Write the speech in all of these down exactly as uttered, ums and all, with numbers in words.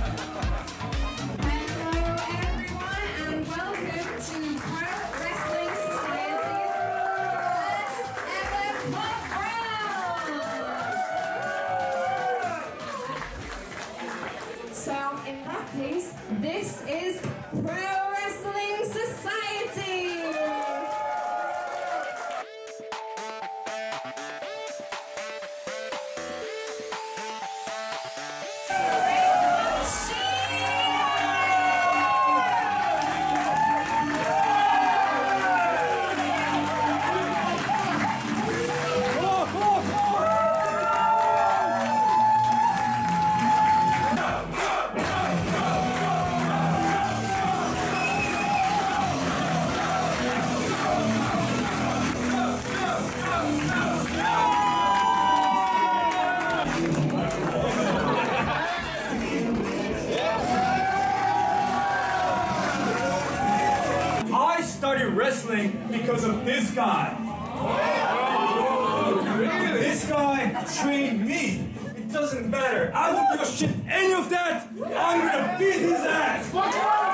So, in that case, this is Pro Wrestling Society! I started wrestling because of this guy. This guy trained me. It doesn't matter. I don't give a shit any of that. I'm gonna beat his ass. Let's go.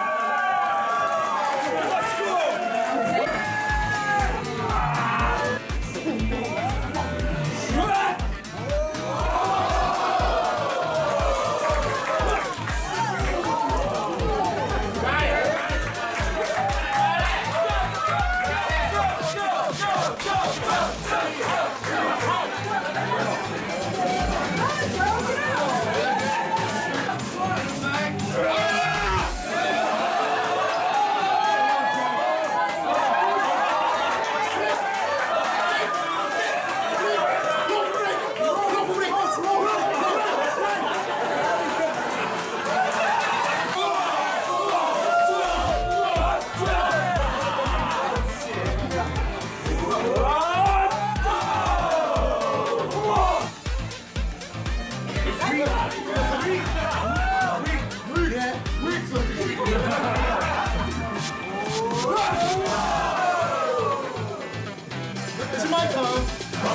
It's my turn.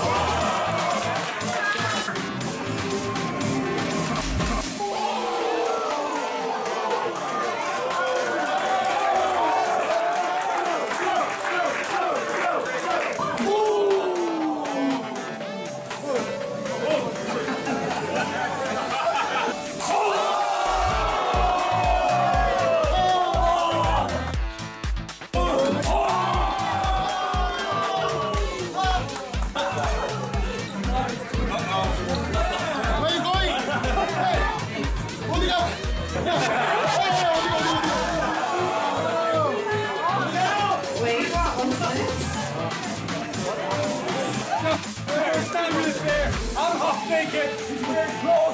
It's not really fair. I'm half naked. She's wearing clothes.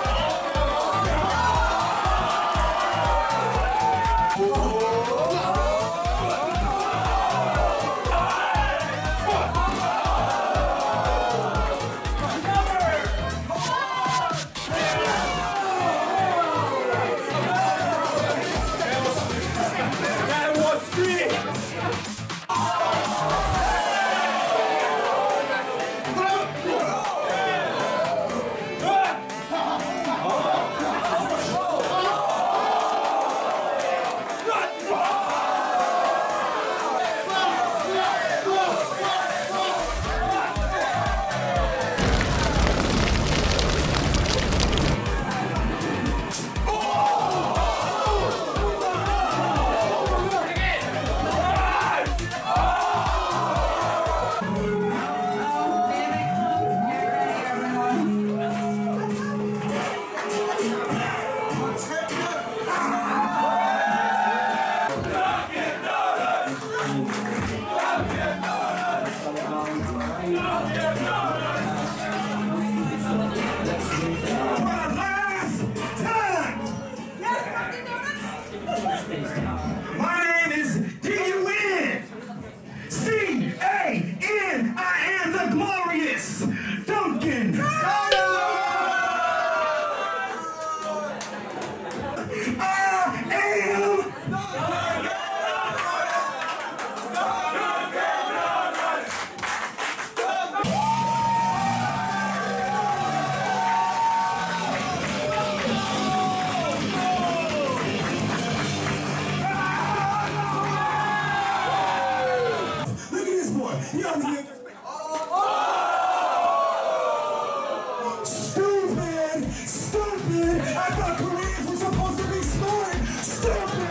Whoa! My name is D U N C A N. I am the glorious Duncan. Stupid! Stupid! I thought Koreans were supposed to be smart! Stupid!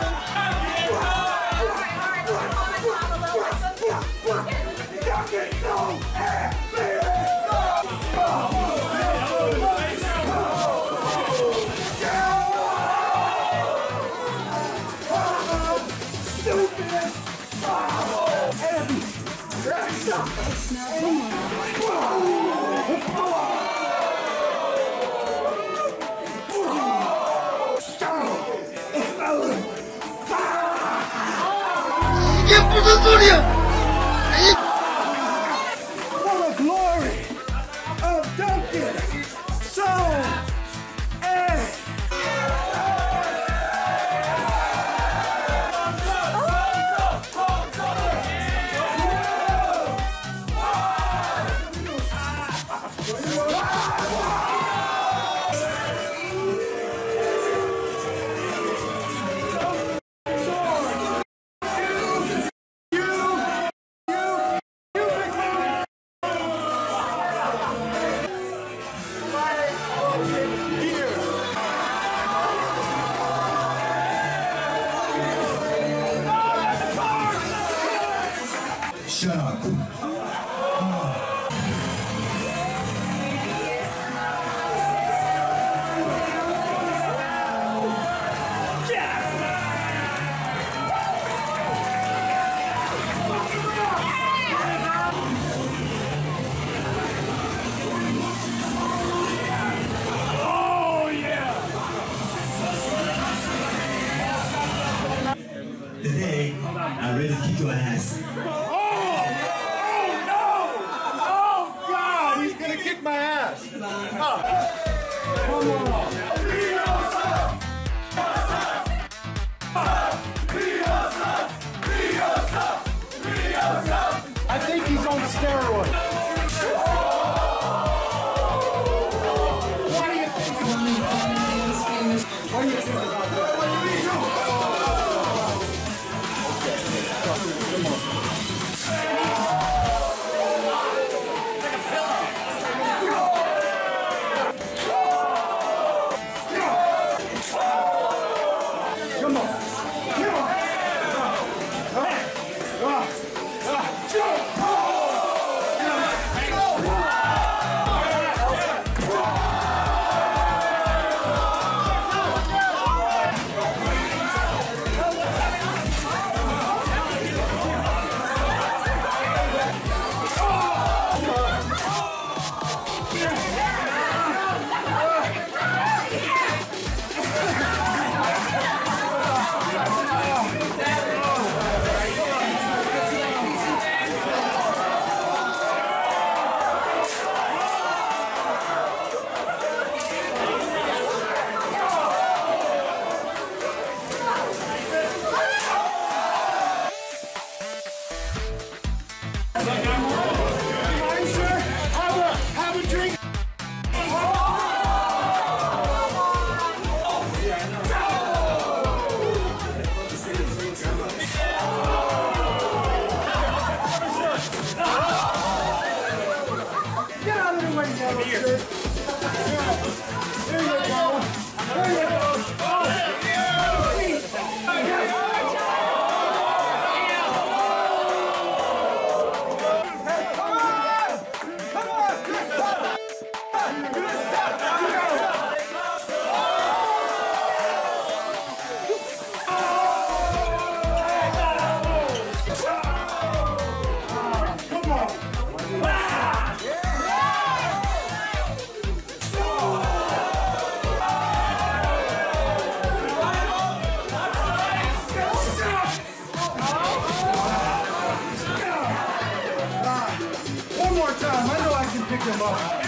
이게 무슨 소리야? What a glory of Duncan! So, and shut up. Today, I'm ready to kick your ass. Kick my ass. Oh. Come on. I think he's on steroids. What do you think about me? What do you think about that? him up.